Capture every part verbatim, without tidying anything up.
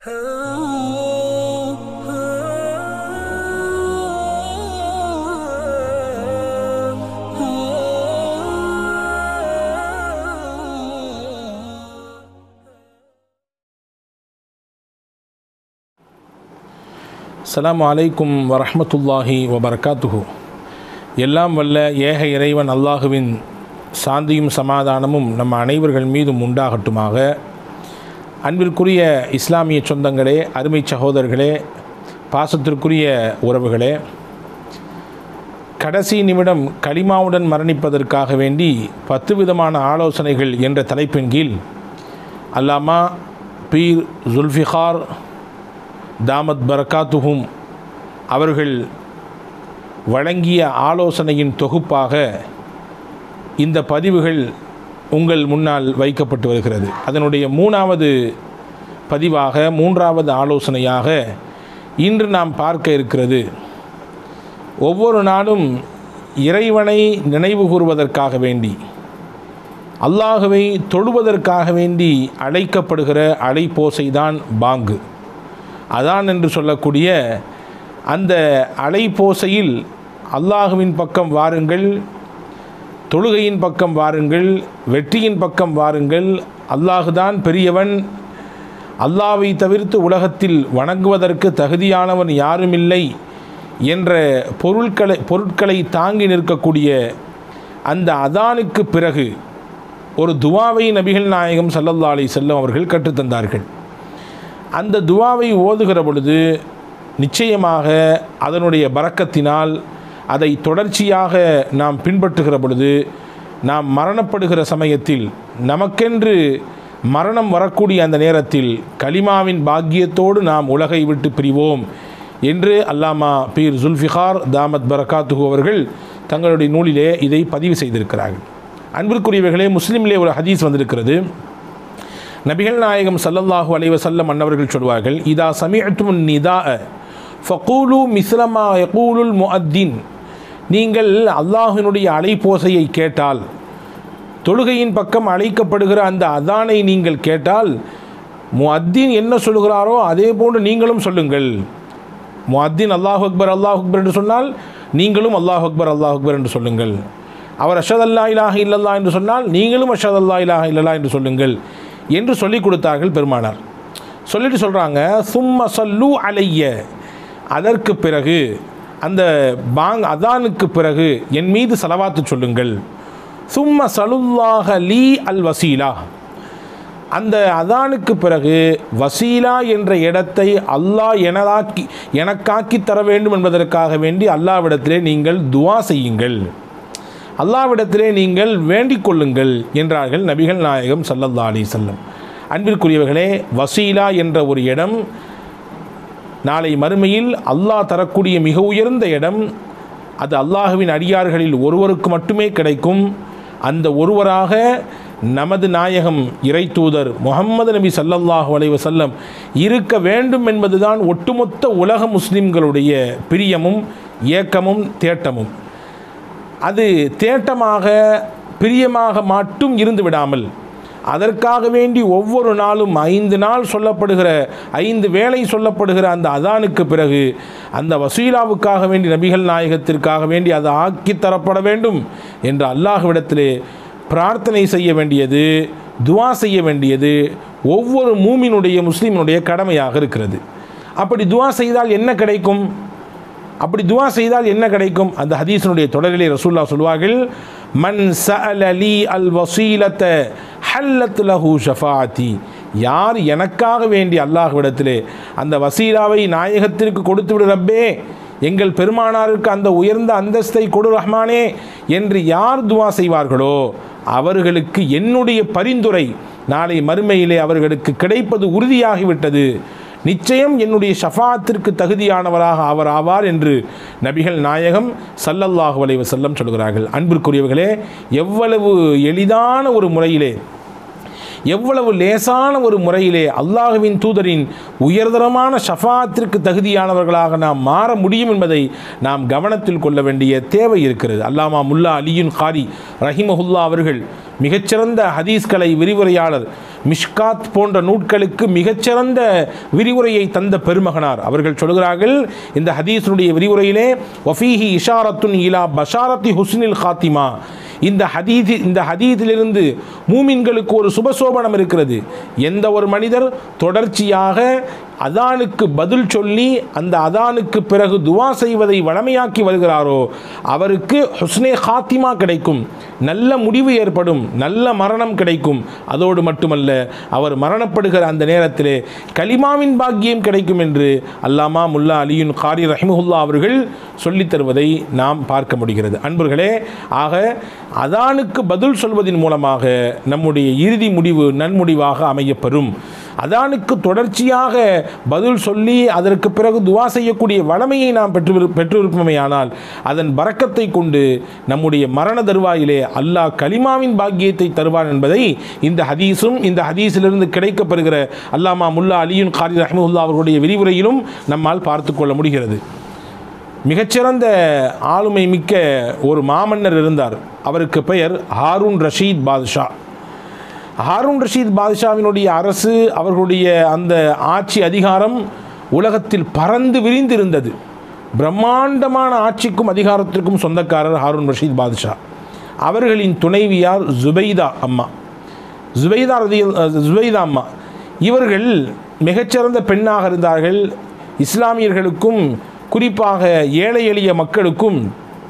அஸ்ஸலாமு அலைக்கும் வரஹ்மத்துல்லாஹி வபரகாத்துஹு. எல்லாம் வல்ல ஏக இறைவன் அல்லாஹுவின் சாந்தியும் சமாதானமும் நம்ம அனைவர்கள் மீதும் உண்டாகட்டுமாக. அன்பிற்குரிய இஸ்லாமிய சொந்தங்களே, அருமை சகோதரர்களே, பாசத்திற்குரிய உறவுகளே, கடைசி நிமிடம் கலிமாவுடன் மரணிப்பதற்காக வேண்டி பத்து விதமான ஆலோசனைகள் என்ற தலைப்பின் கீழ் அல்லாமா பீர் ஜுல்ஃபிகார் தாமத் பரகாத்துஹும் அவர்கள் வழங்கிய ஆலோசனையின் தொகுப்பாக இந்த பதிவுகள் உங்கள் முன்னால் வைக்கப்பட்டு வருகிறது. அதனுடைய மூணாவது பதிவாக, மூன்றாவது ஆலோசனையாக இன்று நாம் பார்க்க இருக்கிறது, ஒவ்வொரு நாளும் இறைவனை நினைவு கூறுவதற்காக வேண்டி, அல்லாஹுவை தொழுவதற்காக வேண்டி அழைக்கப்படுகிற அழைப்போசைதான் பாங்கு. அதான் என்று சொல்லக்கூடிய அந்த அலைபோசையில் அல்லாஹுவின் பக்கம் வாருங்கள், தொழுகையின் பக்கம் வாருங்கள், வெற்றியின் பக்கம் வாருங்கள், அல்லாஹுதான் பெரியவன், அல்லாஹ்வை தவிர்த்து உலகத்தில் வணங்குவதற்கு தகுதியானவன் யாருமில்லை என்ற பொருட்களை பொருட்களை தாங்கி நிற்கக்கூடிய அந்த அதானுக்கு பிறகு ஒரு துவாவை நபிகள் நாயகம் ஸல்லல்லாஹு அலைஹி வஸல்லம் அவர்கள் கற்றுத்தந்தார்கள். அந்த துவாவை ஓதுகிற பொழுது நிச்சயமாக அதனுடைய பரக்கத்தினால் அதை தொடர்ச்சியாக நாம் பின்பற்றுகிற பொழுது நாம் மரணப்படுகிற சமயத்தில், நமக்கென்று மரணம் வரக்கூடிய அந்த நேரத்தில் கலிமாவின் பாக்கியத்தோடு நாம் உலகை விட்டு பிரிவோம் என்று அல்லாமா பீர் ஜுல்ஃபிகார் தாமத் பரகாத்துஹு அவர்கள் தங்களுடைய நூலிலே இதை பதிவு செய்திருக்கிறார்கள். அன்பிற்குரியவர்களே, முஸ்லிமிலே ஒரு ஹதீஸ் வந்திருக்கிறது. நபிகள் நாயகம் ஸல்லல்லாஹு அலைஹி வஸல்லம் அன்னவர்கள் சொல்வார்கள், இதா சமிஅத்துமுன் நிதாஅ ஃபகூலு மிஸ்லமா யகூலுல் முஅத்தின். நீங்கள் அல்லாஹ்வினுடைய அழைப்போசையை கேட்டால், தொழுகையின் பக்கம் அழைக்கப்படுகிற அந்த அதானை நீங்கள் கேட்டால், முஅத்தின் என்ன சொல்கிறாரோ அதே போன்று நீங்களும் சொல்லுங்கள். முஅத்தின் அல்லாஹு அக்பர் அல்லாஹு அக்பர் என்று சொன்னால் நீங்களும் அல்லாஹு அக்பர் அல்லாஹு அக்பர் என்று சொல்லுங்கள். அவர் அஷ்ஹது அல்லா இலாஹ இல்லல்லாஹ் என்று சொன்னால் நீங்களும் அஷ்ஹது அல்லா இலாஹ இல்லல்லாஹ் என்று சொல்லுங்கள் என்று சொல்லிக் கொடுத்தார்கள் பெருமானார். சொல்லிட்டு சொல்கிறாங்க, சும்ம சல்லு அலைய, அதற்கு பிறகு அந்த பாங் அதானுக்கு பிறகு என் மீது சலவாத்து சொல்லுங்கள். சும்ம சலுல்லாஹ லீ அல் வசீலா, அந்த அதானுக்கு பிறகு வசீலா என்ற இடத்தை அல்லாஹ் எனதாக்கி எனக்காக்கி தர வேண்டும் என்பதற்காக வேண்டி அல்லாஹ்விடத்திலே நீங்கள் துவா செய்யுங்கள், அல்லாஹ்விடத்திலே நீங்கள் வேண்டிக் கொள்ளுங்கள் என்றார்கள் நபிகள் நாயகம் ஸல்லல்லாஹு அலைஹி வஸல்லம். அன்பிற்குரியவர்களே, வசீலா என்ற ஒரு இடம் நாளை மறுமையில் அல்லாஹ் தரக்கூடிய மிக உயர்ந்த இடம். அது அல்லாஹுவின் அடியார்களில் ஒருவருக்கு மட்டுமே கிடைக்கும். அந்த ஒருவராக நமது நாயகம் இறை தூதர் முஹம்மது நபி ஸல்லல்லாஹு அலைஹி வஸல்லம் இருக்க வேண்டும் என்பதுதான் ஒட்டுமொத்த உலக முஸ்லிம்களுடைய பிரியமும் ஏக்கமும் தேட்டமும். அது தேட்டமாக பிரியமாக மட்டும் இருந்து விடாமல், அதற்காக வேண்டி ஒவ்வொரு நாளும் ஐந்து நாள் சொல்லப்படுகிற, ஐந்து வேளை சொல்லப்படுகிற அந்த அதானுக்கு பிறகு அந்த வசீலாவுக்காக வேண்டி, நபிகள் நாயகத்திற்காக வேண்டி அது ஆக்கி தரப்பட வேண்டும் என்று அல்லாஹ்விடத்திலே பிரார்த்தனை செய்ய வேண்டியது, துவா செய்ய வேண்டியது ஒவ்வொரு மூமினுடைய முஸ்லீமினுடைய கடமையாக இருக்கிறது. அப்படி துவா செய்தால் என்ன கிடைக்கும்? அப்படி துவா செய்தால் என்ன கிடைக்கும்? அந்த ஹதீஸினுடைய தொடரிலே ரசூலுல்லாஹ் சொல்வார்கள், மன் சஅல லீ அல் வசீலத ஹல்லத் லஹு ஷஃபாஅத்தி. யார் எனக்காக வேண்டி அல்லாஹ்விடத்திலே அந்த வசீலாவை நாயகத்திற்கு கொடுத்து விடு ரப்பே, எங்கள் பெருமானாருக்கு அந்த உயர்ந்த அந்தஸ்தை கொடு ரஹ்மானே என்று யார் துவா செய்வார்களோ அவர்களுக்கு என்னுடைய பரிந்துரை நாளை மறுமையிலே அவர்களுக்கு கிடைப்பது உறுதியாகிவிட்டது, நிச்சயம் என்னுடைய ஷஃபாஅத்திற்கு தகுதியானவராக அவர் ஆவார் என்று நபிகள் நாயகம் ஸல்லல்லாஹு அலைஹி வஸல்லம் சொல்கிறார்கள். அன்பிற்குரியவர்களே, எவ்வளவு எளிதான ஒரு முறையிலே, எவ்வளவு லேசான ஒரு முறையிலே அல்லாஹுவின் தூதரின் உயர்தரமான ஷஃபாஅத்திற்கு தகுதியானவர்களாக நாம் மாற முடியும் என்பதை நாம் கவனத்தில் கொள்ள வேண்டிய தேவை இருக்கிறது. அல்லாமா முல்லா அலியுன் காரி ரஹிமஹுல்லா அவர்கள் மிகச்சிறந்த ஹதீஸ்களை விரிவுரையாளர், மிஷ்காத் போன்ற நூட்களுக்கு மிகச்சிறந்த விரிவுரையை தந்த பெருமகனார் அவர்கள் சொல்கிறார்கள், இந்த ஹதீஸுடைய விரிவுரையிலே வஃபீஹி இஷாரத்துன் இலா பஷாரத்தி ஹுஸ்னில் காத்திமா, இந்த ஹதீதி இந்த ஹதீதிலிருந்து மூமின்களுக்கு ஒரு சுபசோபனம் இருக்கிறது. எந்த ஒரு மனிதர் தொடர்ச்சியாக அதானுக்கு பதில் சொல்லி அந்த அதானுக்கு பிறகு துவா செய்வதை வழமையாக்கி வருகிறாரோ அவருக்கு ஹுஸ்னே ஹாத்திமா கிடைக்கும், நல்ல முடிவு ஏற்படும், நல்ல மரணம் கிடைக்கும். அதோடு மட்டுமல்ல, அவர் மரணப்படுகிற அந்த நேரத்திலே கலிமாவின் பாக்கியம் கிடைக்கும் என்று அல்லாமா முல்லா அலியுன் காரி ரஹிமஹுல்லா அவர்கள் சொல்லித் தருவதை நாம் பார்க்க முடிகிறது. அன்பர்களே, ஆக அதானுக்கு பதில் சொல்வதன் மூலமாக நம்முடைய இறுதி முடிவு நன்முடிவாக அமையப்பெறும். அதானுக்கு தொடர்ச்சியாக பதில் சொல்லி அதற்கு பிறகு துவா செய்யக்கூடிய வளமையை நாம் பெற்று பெற்றிருப்போமேயானால் அதன் பரக்கத்தை கொண்டு நம்முடைய மரண தருவாயிலே அல்லாஹ் கலிமாவின் பாக்கியத்தை தருவான் என்பதை இந்த ஹதீஸும் இந்த ஹதீஸிலிருந்து கிடைக்கப்பெறுகிற அல்லாமா முல்லா அலியுன் காரி ரஹ்மத்துல்லாஹி அவர்களுடைய விரிவுரையிலும் நம்மால் பார்த்து கொள்ள முடிகிறது. மிகச்சிறந்த ஆளுமை மிக்க ஒரு மாமன்னர் இருந்தார். அவருக்கு பெயர் ஹாரூன் ரஷீத் பாதுஷா. ஹாரூன் ரஷீத் பாதுஷாவினுடைய அரசு, அவர்களுடைய அந்த ஆட்சி அதிகாரம் உலகத்தில் பறந்து விரிந்திருந்தது. பிரம்மாண்டமான ஆட்சிக்கும் அதிகாரத்திற்கும் சொந்தக்காரர் ஹாரூன் ரஷீத் பாதுஷா. அவர்களின் துணைவியார் ஜுபைதா அம்மா ஜுபைதா ரதி ஜுபைதா அம்மா இவர்கள் மிகச்சிறந்த பெண்ணாக இருந்தார்கள். இஸ்லாமியர்களுக்கும் குறிப்பாக ஏழை எளிய மக்களுக்கும்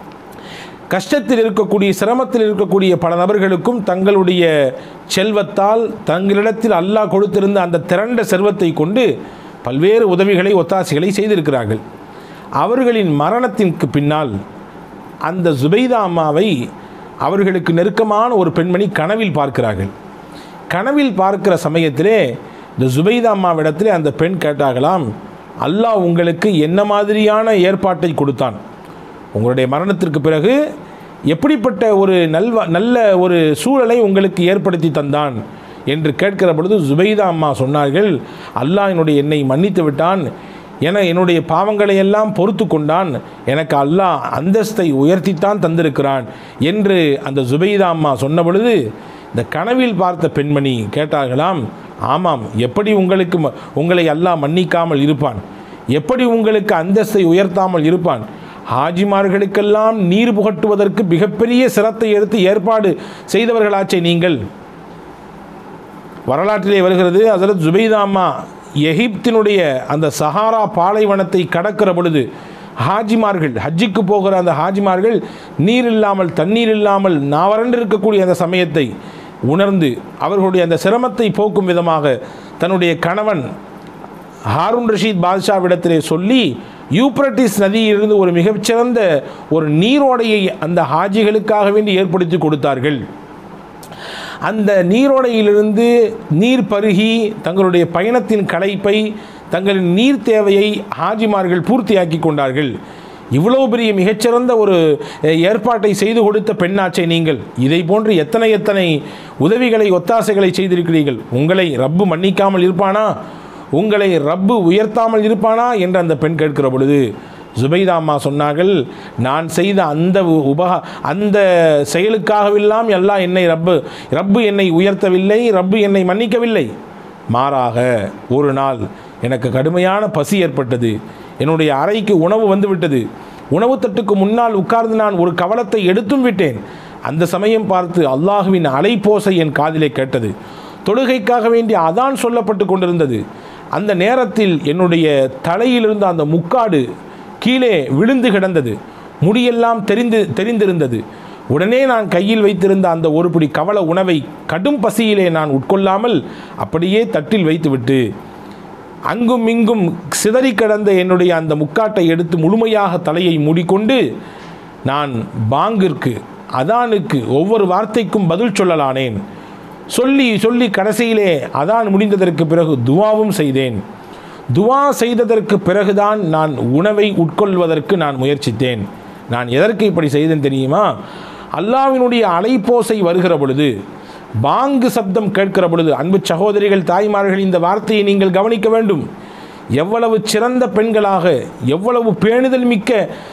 கஷ்டத்தில் இருக்கக்கூடிய சிரமத்தில் இருக்கக்கூடிய பல நபர்களுக்கும் தங்களுடைய செல்வத்தால் தங்களிடத்தில் அல்லாஹ் கொடுத்திருந்த அந்த திரண்ட செல்வத்தை கொண்டு பல்வேறு உதவிகளை ஒத்தாசைகளை செய்திருக்கிறார்கள். அவர்களின் மரணத்திற்கு பின்னால் அந்த ஜுபைதா அம்மாவை அவர்களுக்கு நெருக்கமான ஒரு பெண்மணி கனவில் பார்க்கிறார்கள். கனவில் பார்க்கிற சமயத்திலே இந்த ஜுபைதா அம்மாவிடத்திலே அந்த பெண் கேட்டாகலாம், அல்லாஹ் உங்களுக்கு என்ன மாதிரியான ஏற்பாட்டை கொடுத்தான், உங்களுடைய மரணத்திற்கு பிறகு எப்படிப்பட்ட ஒரு நல்வ நல்ல ஒரு சூழலை உங்களுக்கு ஏற்படுத்தி தந்தான் என்று கேட்கிற பொழுது ஜுபைதா அம்மா சொன்னார்கள், அல்லாஹ் என்னுடைய என்னை மன்னித்து விட்டான், என என்னுடைய பாவங்களை எல்லாம் பொறுத்து கொண்டான், எனக்கு அல்லாஹ் அந்தஸ்தை உயர்த்தித்தான் தந்திருக்கிறான் என்று அந்த ஜுபைதா அம்மா சொன்ன பொழுது இந்த கனவில் பார்த்த பெண்மணி கேட்டார்களாம், ஆமாம், எப்படி உங்களுக்கு உங்களை அல்லாஹ் மன்னிக்காமல் இருப்பான், எப்படி உங்களுக்கு அந்தஸ்தை உயர்த்தாமல் இருப்பான், ஹாஜிமார்களுக்கெல்லாம் நீர் புகட்டுவதற்கு மிகப்பெரிய சிரத்தை எடுத்து ஏற்பாடு செய்தவர்களாச்சே நீங்கள். வரலாற்றிலே வருகிறது, ஹஸரத் ஜுபைதா அம்மா எகிப்தினுடைய அந்த சஹாரா பாலைவனத்தை கடக்கிற பொழுது ஹாஜிமார்கள் ஹஜ்ஜிக்கு போகிற அந்த ஹாஜிமார்கள் நீர் இல்லாமல் தண்ணீர் இல்லாமல் நாவறண்டு இருக்கக்கூடிய அந்த சமயத்தை உணர்ந்து அவர்களுடைய அந்த சிரமத்தை போக்கும் விதமாக தன்னுடைய கணவன் ஹாரூன் ரஷீத் பாதுஷாவிடத்திலே சொல்லி யூப்ரட்டிஸ் நதியிலிருந்து ஒரு மிகச்சிறந்த ஒரு நீரோடையை அந்த ஹாஜிகளுக்காக வேண்டி ஏற்படுத்தி கொடுத்தார்கள். அந்த நீரோடையிலிருந்து நீர் பருகி தங்களுடைய பயணத்தின் களைப்பை தங்களின் நீர் தேவையை ஹாஜிமார்கள் பூர்த்தியாக்கி கொண்டார்கள். இவ்வளவு பெரிய மிகச்சிறந்த ஒரு ஏற்பாட்டை செய்து கொடுத்த பெண்ணாச்சை நீங்கள், இதை போன்று எத்தனை எத்தனை உதவிகளை ஒத்தாசைகளை செய்திருக்கிறீர்கள், உங்களை ரப்பு மன்னிக்காமல் இருப்பானா, உங்களை ரப்பு உயர்த்தாமல் இருப்பானா என்று அந்த பெண் கேட்கிற பொழுது ஜுபைதா அம்மா சொன்னார்கள், நான் செய்த அந்த உபகா அந்த செயலுக்காகவெல்லாம் எல்லாம் என்னை ரப்பு ரப்பு என்னை உயர்த்தவில்லை, ரப்பு என்னை மன்னிக்கவில்லை, மாறாக ஒரு நாள் எனக்கு கடுமையான பசி ஏற்பட்டது, என்னுடைய அறைக்கு உணவு வந்து விட்டது, உணவு தட்டுக்கு முன்னால் உட்கார்ந்து நான் ஒரு கவலத்தை எடுத்தும் விட்டேன். அந்த சமயம் பார்த்து அல்லாஹுவின் அலைபோசை என் காதிலே கேட்டது, தொழுகைக்காக வேண்டி அதான் சொல்லப்பட்டு கொண்டிருந்தது. அந்த நேரத்தில் என்னுடைய தலையிலிருந்து அந்த முக்காடு கீழே விழுந்து கிடந்தது, முடியெல்லாம் தெரிந்து தெரிந்திருந்தது. உடனே நான் கையில் வைத்திருந்த அந்த ஒரு பிடி கவல உணவை கடும் பசியிலே நான் உட்கொள்ளாமல் அப்படியே தட்டில் வைத்துவிட்டு அங்கும் இங்கும் சிதறி கிடந்த என்னுடைய அந்த முக்காட்டை எடுத்து முழுமையாக தலையை மூடிக்கொண்டு நான் பாங்கிற்கு அதானுக்கு ஒவ்வொரு வார்த்தைக்கும் பதில் சொல்லலானேன். சொல்லி சொல்லி கடைசியிலே அதான் முடிந்ததற்கு பிறகு துவாவும் செய்தேன். துவா செய்ததற்கு பிறகுதான் நான் உணவை உட்கொள்வதற்கு நான் முயற்சித்தேன். நான் எதற்கு இப்படி செய்தேன் தெரியுமா? அல்லாஹ்வினுடைய அலைபோசை வருகிற பொழுது, பாங்கு சப்தம் கேட்கிற பொழுது, அன்பு சகோதரிகள் தாய்மார்கள், இந்த வார்த்தையை நீங்கள் கவனிக்க வேண்டும். எவ்வளவு சிறந்த பெண்களாக, எவ்வளவு பேணுதல் மிக்க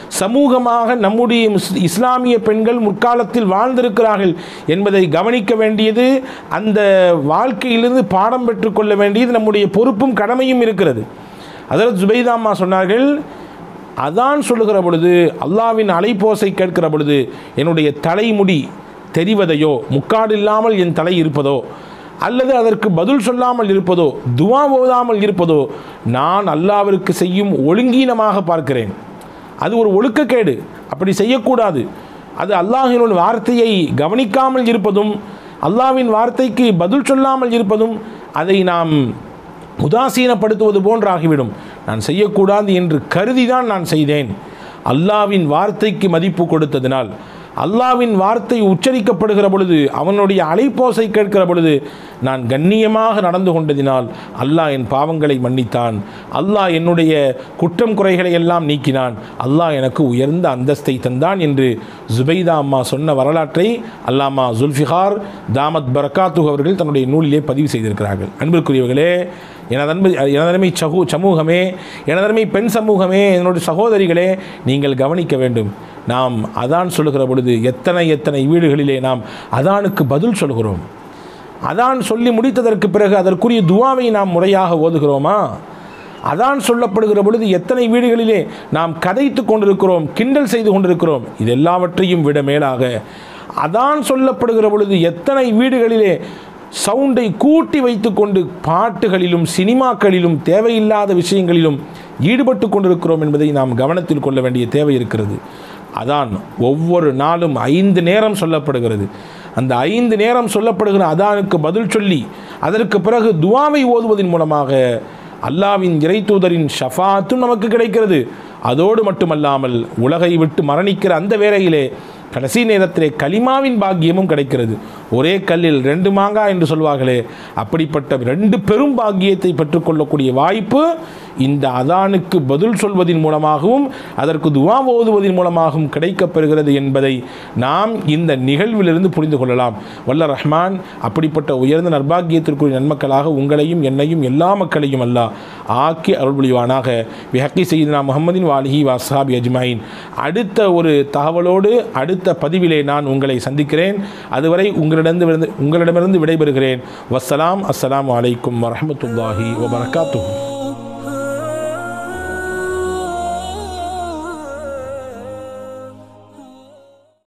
சமூகமாக நம்முடைய இஸ்லாமிய பெண்கள் முற்காலத்தில் வாழ்ந்திருக்கிறார்கள் என்பதை கவனிக்க வேண்டியது, அந்த வாழ்க்கையிலிருந்து பாடம் பெற்றுக்கொள்ள வேண்டியது நம்முடைய பொறுப்பும் கடமையும் இருக்கிறது. ஹஜ்ரத் ஜுபைதா அம்மா சொன்னார்கள், அதான் சொல்லுகிற பொழுது, அல்லாவின் அலைபோசை கேட்கிற பொழுது என்னுடைய தலைமுடி தெரிவதையோ, முக்காடு இல்லாமல் என் தலை இருப்பதோ, அல்லது அதற்கு பதில் சொல்லாமல் இருப்பதோ, துவா ஓதாமல் இருப்பதோ நான் அல்லாவிற்கு செய்யும் ஒழுங்கீனமாக பார்க்கிறேன். அது ஒரு ஒழுக்கக்கேடு, அப்படி செய்யக்கூடாது. அது அல்லாஹ்வின் வார்த்தையை கவனிக்காமல் இருப்பதும், அல்லாஹ்வின் வார்த்தைக்கு பதில் சொல்லாமல் இருப்பதும் அதை நாம் உதாசீனப்படுத்துவது போன்று ஆகிவிடும். நான் செய்யக்கூடாது என்று கருதிதான் நான் செய்தேன். அல்லாஹ்வின் வார்த்தைக்கு மதிப்பு கொடுத்ததினால், அல்லாஹ்வின் வார்த்தை உச்சரிக்கப்படுகிற பொழுது, அவனுடைய அலைபோசை கேட்கிற பொழுது நான் கண்ணியமாக நடந்து கொண்டதினால் அல்லாஹ் என் பாவங்களை மன்னித்தான். அல்லாஹ் என்னுடைய குற்றம் குறைகளை எல்லாம் நீக்கினான். அல்லாஹ் எனக்கு உயர்ந்த அந்தஸ்தை தந்தான் என்று ஜுபைதா அம்மா சொன்ன வரலாற்றை அல்லாமா ஜுல்ஃபிகார் தாமத் பரக்காத்து அவர்கள் தன்னுடைய நூலிலே பதிவு செய்திருக்கிறார்கள். அன்பிற்குரியவர்களே, எனதன்பு எனதன்மை சகூ சமூகமே, எனதன்மை பெண் சமூகமே, என்னுடைய சகோதரிகளே, நீங்கள் கவனிக்க வேண்டும். நாம் அதான் சொல்லுகிற பொழுது எத்தனை எத்தனை வீடுகளிலே நாம் அதானுக்கு பதில் சொல்கிறோம். அதான் சொல்லி முடித்ததற்கு பிறகு அதற்குரிய துவாவை நாம் முறையாக ஓதுகிறோமா? அதான் சொல்லப்படுகிற பொழுது எத்தனை வீடுகளிலே நாம் கதைத்து கொண்டிருக்கிறோம், கிண்டல் செய்து கொண்டிருக்கிறோம். இது எல்லாவற்றையும் விட மேலாக அதான் சொல்லப்படுகிற பொழுது எத்தனை வீடுகளிலே சவுண்டை கூட்டி வைத்து கொண்டு பாட்டுகளிலும் சினிமாக்களிலும் தேவையில்லாத விஷயங்களிலும் ஈடுபட்டு கொண்டிருக்கிறோம் என்பதை நாம் கவனத்தில் கொள்ள வேண்டிய தேவை இருக்கிறது. அதான் ஒவ்வொரு நாளும் ஐந்து நேரம் சொல்லப்படுகிறது. அந்த ஐந்து நேரம் சொல்லப்படுகிற அதானுக்கு பதில் சொல்லி அதற்கு பிறகு துவாவை ஓதுவதன் மூலமாக அல்லாஹ்வின் இறை தூதரின் ஷஃபாத்தும் நமக்கு கிடைக்கிறது. அதோடு மட்டுமல்லாமல் உலகை விட்டு மரணிக்கிற அந்த வேளையிலே கடைசி நேரத்திலே கலிமாவின் பாக்கியமும் கிடைக்கிறது. ஒரே கல்லில் ரெண்டு மாங்காய் என்று சொல்வார்களே, அப்படிப்பட்ட ரெண்டு பெரும் பாக்கியத்தை பெற்றுக்கொள்ளக்கூடிய வாய்ப்பு இந்த அதானுக்கு பதில் சொல்வதன் மூலமாகவும் அதற்கு துவா ஓதுவதன் மூலமாகவும் கிடைக்கப்பெறுகிறது என்பதை நாம் இந்த நிகழ்விலிருந்து புரிந்து கொள்ளலாம். வல்ல ரஹ்மான் அப்படிப்பட்ட உயர்ந்த நற்பாக்கியத்திற்குரிய நன்மக்களாக உங்களையும் என்னையும் எல்லா மக்களையும் அல்லாஹ் ஆக்கி அருள் புரிவானாக. பிஹக்கி சய்யிதுனா முஹம்மதின் வாலிஹி வஸ்ஹாபி அஜ்மாயின். அடுத்த ஒரு தகவலோடு அடுத்த பதிவிலே நான் உங்களை சந்திக்கிறேன். அதுவரை உங்களிடமிருந்து உங்களிடமிருந்து விடைபெறுகிறேன். வஸ்ஸலாம். அஸ்ஸலாமு அலைக்கும் வரஹ்மத்துல்லாஹி வபரகாத்துஹு.